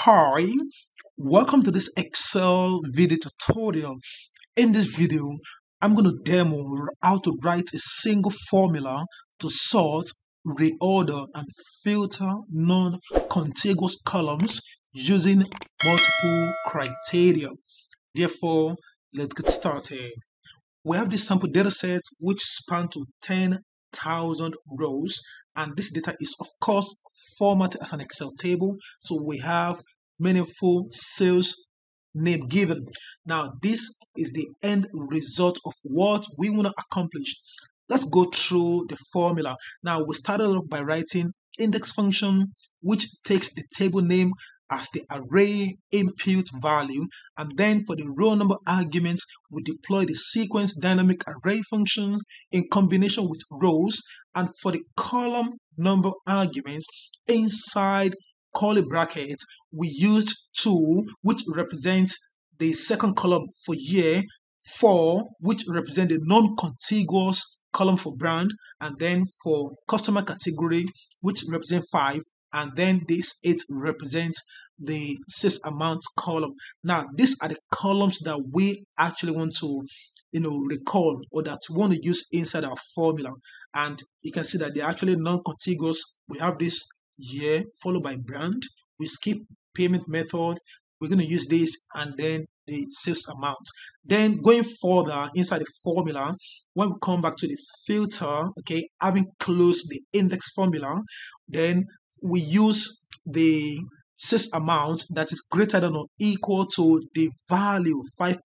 Hi, welcome to this Excel video tutorial. In this video, I'm going to demo how to write a single formula to sort, reorder, and filter non-contiguous columns using multiple criteria. Therefore, let's get started. We have this sample data set which span to 10,000 rows, and this data is of course formatted as an Excel table, so we have meaningful sales name given. Now this is the end result of what we want to accomplish. Let's go through the formula. Now we started off by writing index function, which takes the table name as the array input value, and then for the row number argument we deploy the sequence dynamic array function in combination with rows, and for the column number arguments inside curly brackets we used 2, which represents the second column for year, 4 which represent the non-contiguous column for brand, and then for customer category which represent 5, and then this 8 represents the sales amount column. Now these are the columns that we actually want to recall, or that we want to use inside our formula, and you can see that they're actually non-contiguous. We have this year followed by brand, we skip payment method, we're going to use this, and then the sales amount. Then going further inside the formula, when we come back to the filter, okay, having closed the index formula, then we use the sales amount that is greater than or equal to the value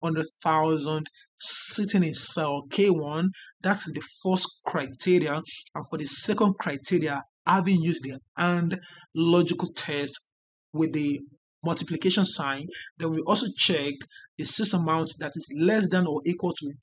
500,000 sitting in cell K1. That's the first criteria, and for the second criteria, having used the AND logical test with the multiplication sign, then we also check the sales amount that is less than or equal to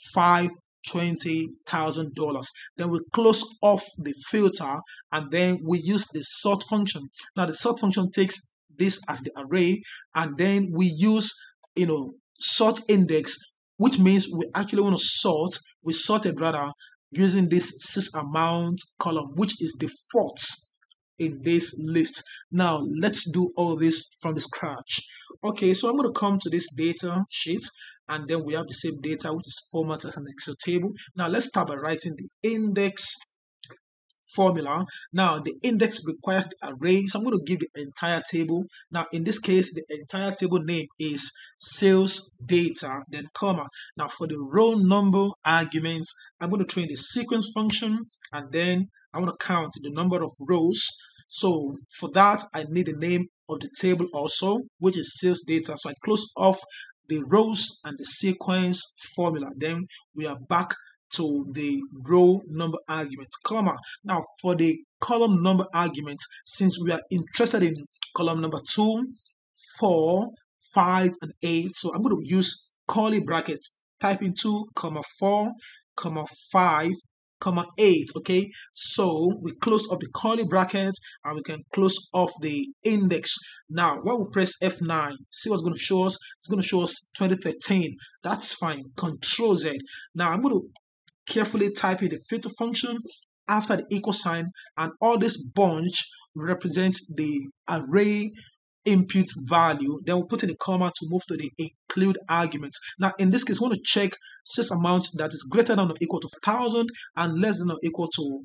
$520,000. Then we close off the filter, and then we use the sort function. Now the sort function takes this as the array, and then we use sort index, which means we actually want to sort. We sorted rather using this sales amount column, which is the fourth in this list. Now let's do all this from the scratch. Okay, so I'm going to come to this data sheet, and then we have the same data which is formatted as an Excel table. Now let's start by writing the index formula. Now the index requires the array, so I'm going to give the entire table. Now in this case, the entire table name is sales data, then comma. Now for the row number argument, I'm going to throw in the sequence function, and then I want to count the number of rows. So for that, I need the name of the table also, which is sales data. So I close off the rows and the sequence formula. Then we are back to the row number argument, comma. Now for the column number argument, since we are interested in column number 2, 4, 5, and 8, so I'm going to use curly brackets, type in 2, 4, 5, 8. Okay, so we close off the curly bracket, and we can close off the index. Now when we press F9, see what's going to show us. It's going to show us 2013. That's fine. Control Z. Now I'm going to carefully type in the filter function after the equal sign, and all this bunch represents the array input value. Then we'll put in a comma to move to the include arguments. Now in this case, we want to check sales amount that is greater than or equal to 1,000 and less than or equal to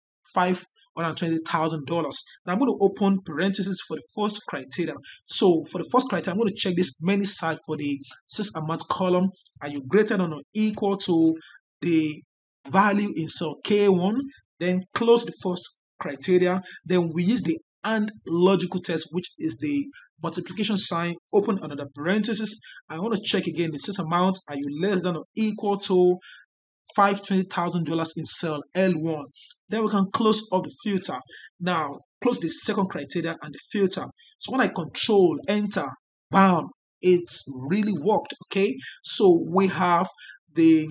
$520,000. Now I'm going to open parentheses for the first criteria. So for the first criteria, I'm going to check this many side for the sales amount column. Are you greater than or equal to the value in cell K1? Then close the first criteria. Then we use the AND logical test, which is the multiplication sign, open another parenthesis. I want to check again the sales amount. Are you less than or equal to $520,000 in cell L1? Then we can close off the filter. Now close the second criteria and the filter. So when I control enter, bam, it's really worked. Okay, so we have the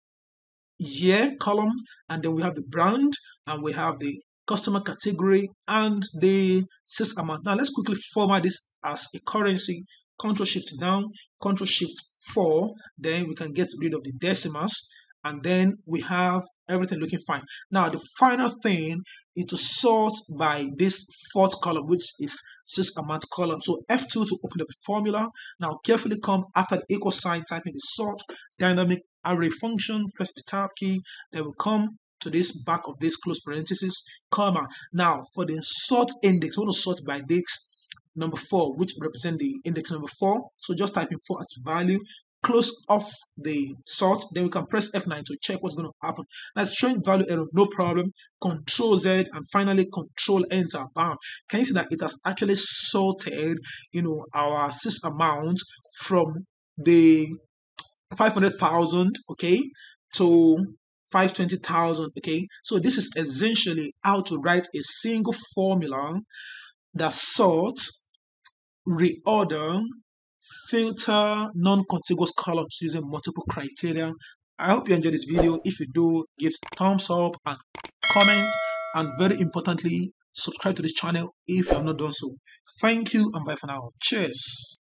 year column, and then we have the brand, and we have the customer category, and the sales amount. Now let's quickly format this as a currency. Control Shift down, Control Shift 4, then we can get rid of the decimals, and then we have everything looking fine. Now the final thing is to sort by this fourth column, which is sys amount column. So F2 to open up the formula. Now carefully come after the equal sign, type in the sort dynamic array function, press the tab key, then will come to this back of this close parenthesis, comma. Now for the sort index, we want to sort by index number 4, which represent the index number 4. So just type in 4 as value, close off the sort, then we can press F9 to check what's going to happen. Now it's showing value error, no problem. Control Z and finally Control Enter. Bam! Can you see that it has actually sorted, our sys amount from the 500,000, okay, to 520,000, okay. So this is essentially how to write a single formula that sorts, reorder, filter non-contiguous columns using multiple criteria. I hope you enjoyed this video. If you do, give thumbs up and comment, and very importantly, subscribe to this channel if you have not done so. Thank you and bye for now. Cheers.